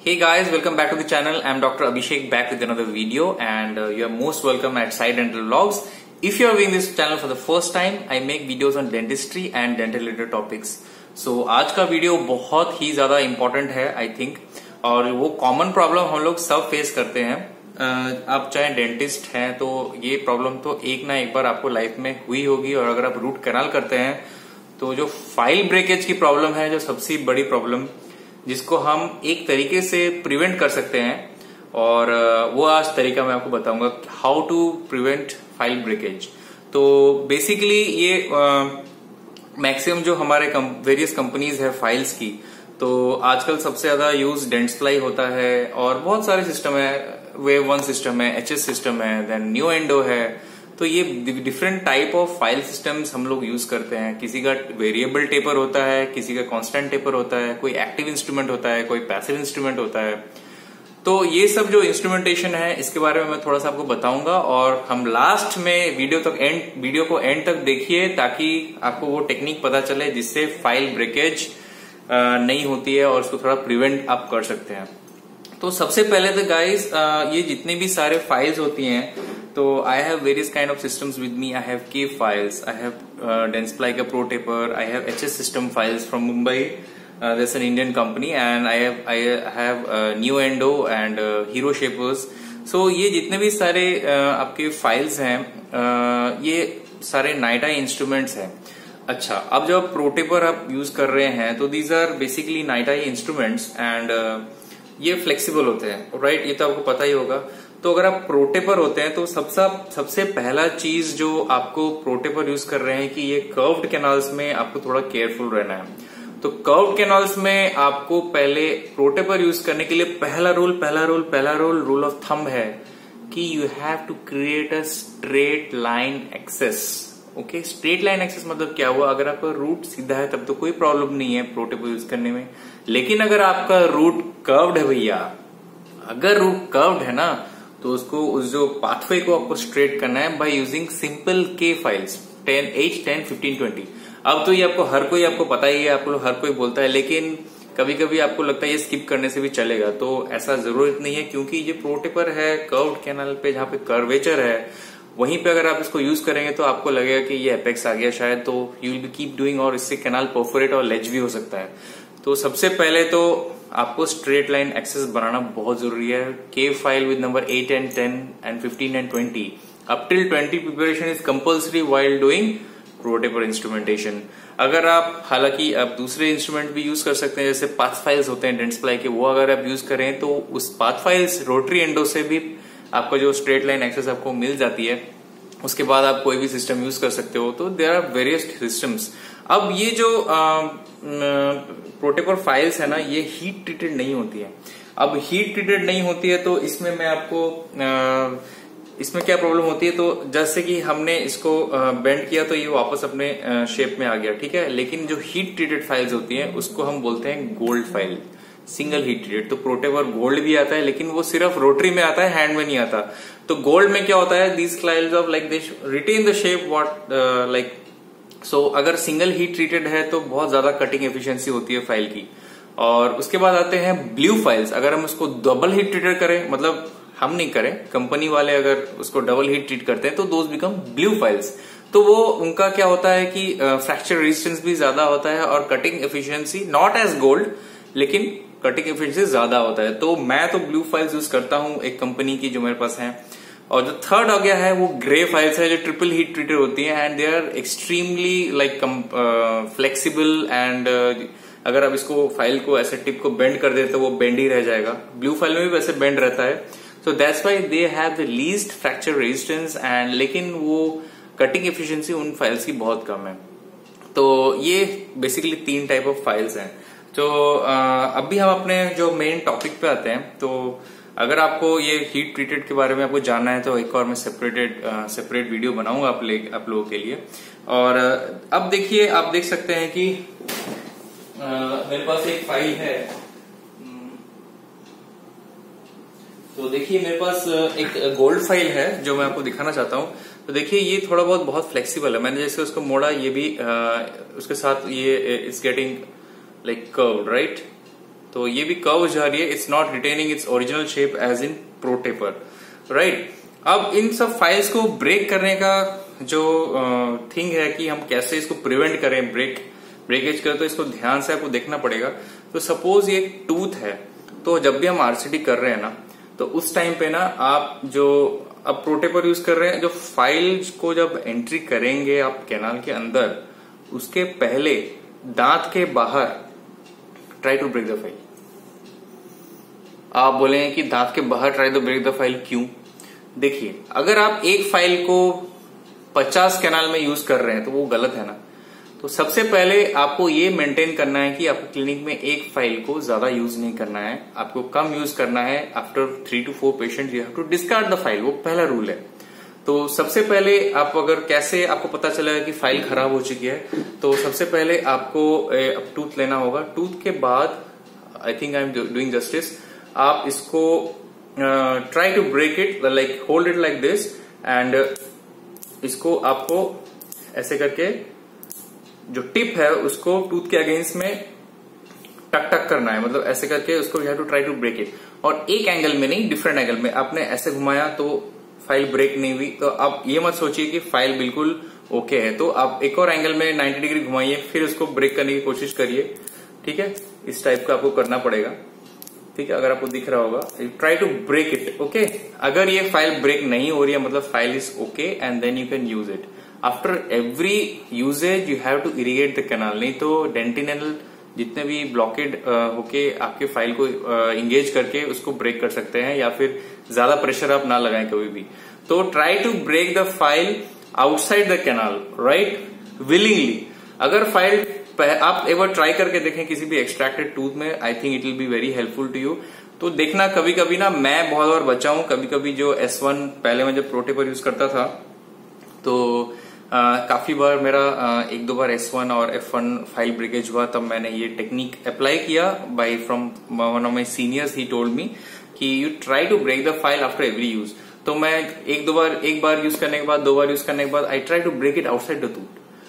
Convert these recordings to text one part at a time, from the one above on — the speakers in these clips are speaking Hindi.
Hey guys, welcome back to the channel. I'm Dr. Abhishek back with another video and you are most welcome at Sai Dental Vlogs. If you are viewing this channel for the first time, I make videos on dentistry and dental related topics. So आज का वीडियो बहुत ही ज्यादा इम्पोर्टेंट है आई थिंक, और वो कॉमन प्रॉब्लम हम लोग सब फेस करते हैं। आप चाहे डेंटिस्ट हैं तो ये प्रॉब्लम तो एक ना एक बार आपको लाइफ में हुई होगी, और अगर आप रूट कैनाल करते हैं तो जो फाइल ब्रेकेज की प्रॉब्लम है, जो सबसे बड़ी प्रॉब्लम जिसको हम एक तरीके से प्रिवेंट कर सकते हैं, और वो आज तरीका मैं आपको बताऊंगा how to prevent file breakage. तो बेसिकली ये मैक्सिमम जो हमारे वेरियस कंपनीज है फाइल्स की, तो आजकल सबसे ज्यादा यूज डेंटस्प्लाई होता है और बहुत सारे सिस्टम है, वेव वन सिस्टम है, एचएस सिस्टम है, देन न्यू एंडो है। तो ये different type of file systems हम लोग यूज करते हैं। किसी का वेरिएबल टेपर होता है, किसी का कांस्टेंट टेपर होता है, कोई एक्टिव इंस्ट्रूमेंट होता है, कोई पैसिव इंस्ट्रूमेंट होता है। तो ये सब जो इंस्ट्रूमेंटेशन है इसके बारे में मैं थोड़ा सा आपको बताऊंगा, और हम लास्ट में वीडियो को एंड तक देखिए ताकि आपको वो टेक्निक पता चले जिससे फाइल ब्रेकेज नहीं होती है और उसको थोड़ा प्रिवेंट आप कर सकते हैं। तो सबसे पहले तो गाइज ये जितने भी सारे फाइल्स होती हैं, तो I have various kind of systems with me. I have K files, I have Dentsply का ProTaper, I have HS system files from Mumbai, that's an Indian company, and I have new endo and hero shapers. So ये जितने भी सारे आपके फाइल्स हैं ये सारे नाइटा इंस्ट्रूमेंट्स हैं। अच्छा, अब जब प्रो टेपर आप यूज कर रहे हैं तो these are basically NiTi instruments and ये फ्लेक्सिबल होते हैं, राइट? ये तो आपको पता ही होगा। तो अगर आप प्रोटेपर होते हैं तो सबसे पहला चीज जो आपको प्रोटेपर यूज कर रहे हैं कि ये कर्व्ड कैनाल्स में आपको थोड़ा केयरफुल रहना है। तो कर्व्ड कैनाल्स में आपको पहले प्रोटेपर यूज करने के लिए पहला रूल ऑफ थंब है कि you have to create a straight line access. Okay, straight line access मतलब क्या हुआ? अगर आपका रूट सीधा है तब तो कोई प्रॉब्लम नहीं है प्रोटेपर यूज करने में, लेकिन अगर आपका रूट कर्व्ड है भैया, अगर रूट कर्व्ड है ना, तो उसको उस जो पाथवे को आपको स्ट्रेट करना है by using simple K files 10, 8, 10, 15, 20। अब तो ये आपको हर कोई आपको पता ही है, आपको हर कोई बोलता है, लेकिन कभी कभी आपको लगता है ये स्किप करने से भी चलेगा। तो ऐसा जरूरत नहीं है, क्योंकि ये प्रोटेपर है कर्व्ड कैनल पे जहां पे कर्वेचर है, वहीं पे अगर आप इसको यूज करेंगे तो आपको लगेगा कि ये एपेक्स आ गया शायद, तो you will be keep doing, और इससे कैनाल परफोरेट और लेज भी हो सकता है। तो सबसे पहले तो आपको स्ट्रेट लाइन एक्सेस बनाना बहुत जरूरी है। K file with number 8 and 10 and 15 and 20 up till 20 preparation is compulsory while doing ProTaper instrumentation. अगर आप हालांकि आप दूसरे इंस्ट्रूमेंट भी यूज कर सकते हैं, जैसे पाथ फाइल्स होते हैं डेंटस्प्लाई के, वो अगर आप यूज करें तो उस पाथ फाइल्स रोटरी एंडो से भी आपका जो स्ट्रेट लाइन एक्सेस आपको मिल जाती है। उसके बाद आप कोई भी सिस्टम यूज कर सकते हो। तो देयर आर वेरियस सिस्टम्स। अब ये जो प्रोटेपर फाइल्स है ना, ये हीट ट्रीटेड नहीं होती है। अब हीट ट्रीटेड नहीं होती है तो इसमें मैं आपको इसमें क्या प्रॉब्लम होती है, तो जैसे कि हमने इसको बेंड किया तो ये वापस अपने शेप में आ गया, ठीक है। लेकिन जो हीट ट्रीटेड फाइल्स होती हैं उसको हम बोलते हैं gold file, single heat treated. तो प्रोटेपर गोल्ड भी आता है, लेकिन वो सिर्फ रोटरी में आता है, हैंड में नहीं आता। तो गोल्ड में क्या होता है, these files of like they retain the shape what like. So अगर सिंगल हीट ट्रीटेड है तो बहुत ज्यादा कटिंग एफिशिएंसी होती है फाइल की। और उसके बाद आते हैं ब्लू फाइल्स। अगर हम उसको डबल हीट ट्रीटेड करें, मतलब हम नहीं करें, कंपनी वाले अगर उसको डबल हीट ट्रीट करते हैं तो दोज बिकम ब्लू फाइल्स। तो वो उनका क्या होता है कि फ्रैक्चर रेजिस्टेंस भी ज्यादा होता है और cutting efficiency not as gold, लेकिन कटिंग एफिशिएंसी ज्यादा होता है। तो मैं तो ब्लू फाइल्स यूज करता हूं एक कंपनी की जो मेरे पास है। और जो थर्ड हो गया है वो ग्रे फाइल्स है, जो ट्रिपल हीट ट्रीटेड होती है, and they are extremely like flexible, and अगर आप इसको फाइल को ऐसे टिप को बेंड कर देते तो वो बेंड ही रह जाएगा। ब्लू फाइल में भी वैसे बेंड रहता है। So that's why they have the least fracture resistance, and लेकिन वो कटिंग एफिशिएंसी उन फाइल्स की बहुत कम है। तो ये बेसिकली 3 टाइप ऑफ फाइल्स हैं। तो अभी हम अपने जो मेन टॉपिक पे आते हैं। तो अगर आपको ये हीट ट्रीटेड के बारे में आपको जानना है तो एक और मैं सेपरेट वीडियो बनाऊंगा आप लोगों के लिए। और अब देखिए, आप देख सकते हैं कि मेरे पास एक फाइल है। तो देखिए मेरे पास एक गोल्ड फाइल है जो मैं आपको दिखाना चाहता हूँ। तो देखिए ये थोड़ा बहुत फ्लेक्सिबल है। मैंने जैसे उसको मोड़ा, ये भी उसके साथ ये it's getting like curved, right? तो ये भी कर्व जा रही है, it's not retaining its original shape as in ProTaper, right. अब इन सब फाइल्स को ब्रेक करने का जो थिंग है कि हम कैसे इसको प्रिवेंट करें, ब्रेकेज करें, तो इसको ध्यान से आपको देखना पड़ेगा। तो सपोज ये एक टूथ है, तो जब भी हम आरसीटी कर रहे हैं ना, तो उस टाइम पे ना आप जो अब प्रो टेपर यूज कर रहे हैं, जो फाइल को जब एंट्री करेंगे आप कैनाल के अंदर, उसके पहले दांत के बाहर try to break the file. आप बोलेंगे कि दांत के बाहर try to break the file क्यों? देखिए, अगर आप एक फाइल को 50 कैनाल में यूज कर रहे हैं तो वो गलत है ना। तो सबसे पहले आपको ये मेंटेन करना है कि आपको क्लिनिक में एक फाइल को ज्यादा यूज नहीं करना है, आपको कम यूज करना है। After 3 to 4 patient you have to discard the file, वो पहला रूल है। तो सबसे पहले आप अगर कैसे आपको पता चलेगा कि फाइल खराब हो चुकी है, तो सबसे पहले आपको टूथ लेना होगा। टूथ के बाद I think I am doing justice, आप इसको try to break it, like hold it like this, and इसको आपको ऐसे करके जो टिप है उसको टूथ के अगेंस्ट में टक टक करना है, मतलब ऐसे करके उसको you have to try to break it. और एक एंगल में नहीं, डिफरेंट एंगल में आपने ऐसे घुमाया तो फाइल ब्रेक नहीं हुई, तो आप ये मत सोचिए कि फाइल बिल्कुल ओके है। तो आप एक और एंगल में 90 डिग्री घुमाइए, फिर उसको ब्रेक करने की कोशिश करिए, ठीक है। इस टाइप का आपको करना पड़ेगा, ठीक है। अगर आपको दिख रहा होगा, try to break it, okay. अगर ये फाइल ब्रेक नहीं हो रही है, मतलब file is okay, and then you can use it. After every usages you have to irrigate the canal, नहीं तो डेंटिनल जितने भी ब्लॉकेड होके आपके फाइल को इंगेज करके उसको ब्रेक कर सकते हैं, या फिर ज्यादा प्रेशर आप ना लगाएं कभी भी। तो try to break the file outside the canal, right, willingly. अगर फाइल आप एक बार ट्राई करके देखें किसी भी एक्सट्रैक्टेड टूथ में, I think it will be very helpful to you. तो देखना, कभी कभी ना मैं बहुत बार बचा हूं, कभी कभी जो S1 पहले मैं जब प्रो टेपर यूज करता था, तो काफी बार मेरा 1-2 बार S1 और F1 फाइल ब्रेकेज हुआ। तब मैंने ये टेक्निक अप्लाई किया by from one of my seniors, he told me कि you try to break the file after every use. तो मैं एक बार यूज करने के बाद, 2 बार यूज करने के बाद, I try to break it outside the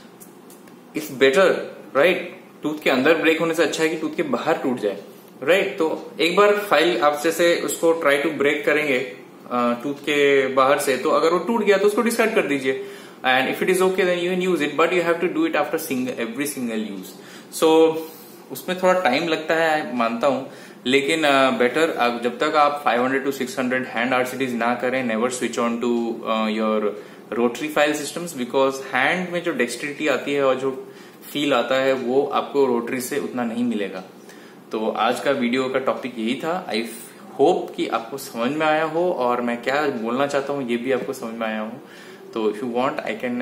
tooth. It's better, right. Tooth के अंदर ब्रेक होने से अच्छा है कि टूथ के बाहर टूट जाए, राइट। तो एक बार फाइल आप जैसे उसको ट्राई टू ब्रेक करेंगे टूथ के बाहर से, तो अगर वो टूट गया तो उसको डिस्कार्ड कर दीजिए, and if it is okay then you can use it, but you have to do it after every single use. So उसमें थोड़ा टाइम लगता है, मानता हूं, लेकिन बेटर जब तक आप 500 to 600 हैंड आरसीटीज ना करें, never switch on to your rotary file systems, because hand में जो डेक्सट्रिटी आती है और जो फील आता है वो आपको रोटरी से उतना नहीं मिलेगा। तो आज का वीडियो का टॉपिक यही था। आई होप कि आपको समझ में आया हो, और मैं क्या बोलना चाहता हूँ ये भी आपको समझ में आया हो। तो if you want I can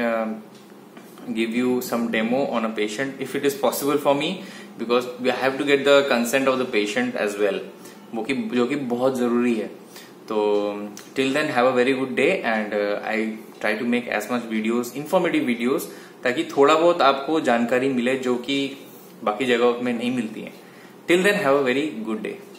give you some demo on a patient if it is possible for me, because we have to get the consent of the patient as well, जो कि बहुत जरूरी है। तो till then have a very good day, and I try to make as much videos, informative videos, ताकि थोड़ा बहुत आपको जानकारी मिले जो कि बाकी जगहों में नहीं मिलती है। Till then have a very good day.